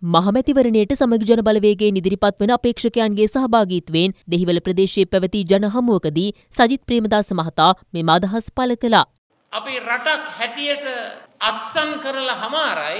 මහමැතිවරණයට සමගි ජන බලවේගයෙන් ඉදිරිපත් වන අපේක්ෂකයන්ගේ සහභාගීත්වයෙන් දෙහිවල ප්‍රදේශයේ පැවති ජන හමුවකදී සජිත් ප්‍රේමදාස මහතා මෙම අදහස් පළ කළා. අපි රටක් හැටියට අත්සන් කරලා හමාරයි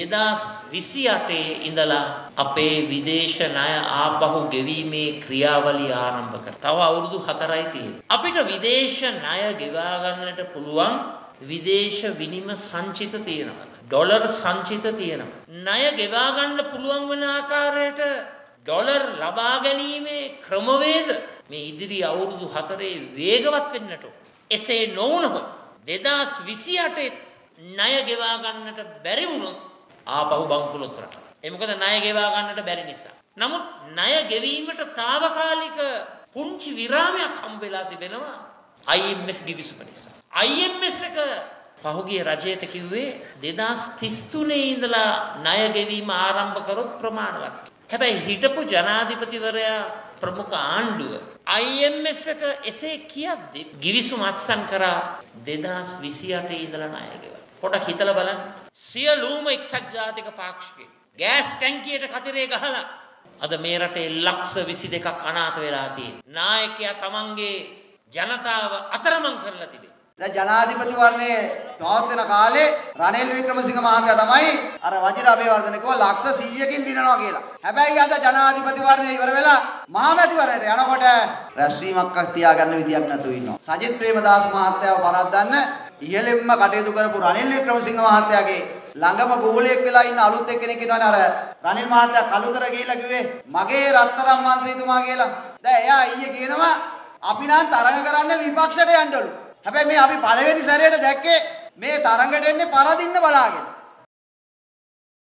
2028 ඉඳලා අපේ විදේශ ණය ආපහු ගෙවීමේ ක්‍රියාවලිය ආරම්භ කරා. තව අවුරුදු 4යි තියෙන්නේ. අපිට විදේශ ණය ගෙවා ගන්නට පුළුවන් විදේශ විනිමය සංචිත තියෙනවා. ඩොලර් සංචිත තියෙනවා. ණය ගෙවා ගන්න පුළුවන් වෙන ආකාරයට ඩොලර් ලබා ගැනීමේ ක්‍රමවේද මේ ඉදිරි අවුරුදු 4 වේගවත් වෙන්නට එසේ නොවුනොත් 2028 ණය ගෙවා ගන්නට බැරි වුණොත් ආපහු බංකුලොත් රට. ඒ මොකද ණය ගෙවා ගන්නට බැරි නිසා. නමුත් ණය ගෙවීමට తాවකාලික පුංචි විරාමයක් හම්බ වෙලා තිබෙනවා IMF ගිවිසුම නිසා. IMF එක පහුගිය රජයට කිව්වේ 2033 ඉඳලා ණය ගෙවීම ආරම්භ කරොත් ප්‍රමාණවත්. හැබැයි හිටපු ජනාධිපතිවරයා ප්‍රමුඛ ආණ්ඩුව IMF එක එසේ කියද්දි ගිවිසුම අත්සන් කරා 2028 ඉඳලා ණය ගෙවන්න. පොඩක් හිතලා බලන්න. සියලුම එක්සත් ජාතික පාක්ෂිකයෝ ගෑස් ටැංකියට කතරේ ගහලා අද මේ රටේ ලක්ෂ 22ක් අනාථ වෙලා තියෙනවා. නායකයා තමන්ගේ ජනතාව අතරමං කරලා තිබේ. දැන් ජනාධිපතිවරණයේ පවත්වන කාලේ රනිල් වික්‍රමසිංහ මහත්තයා තමයි අර වජිර අබේවර්ධන කිව්වා ලක්ෂ 100කින් දිනනවා කියලා. හැබැයි අද ජනාධිපතිවරණය ඉවර වෙලා මහමැතිවරණයට යනකොට රැස්වීමක් තියාගන්න විදියක් නැතුව ඉන්නවා. සජිත් ප්‍රේමදාස මහත්තයාව පරද්දන්න ඉහළින්ම කටයුතු කරපු රනිල් වික්‍රමසිංහ මහත්තයාගේ ළඟම ගෝලයක් වෙලා ඉන්න අලුත් එක්කෙනෙක් ඉන්නවනේ අර රනිල් මහත්තයා කලුතර ගිහිල්ලා කිව්වේ මගේ රත්තරන් මන්ත්‍රීතුමා කියලා. දැන් එයා ඊයේ කියනවා අපි නම් තරඟ කරන්න විපක්ෂයට යන්නලු. හැබැයි මේ අපි පළවෙනි සැරේට දැක්කේ මේ තරඟට එන්නේ පරදින්න බලාගෙන.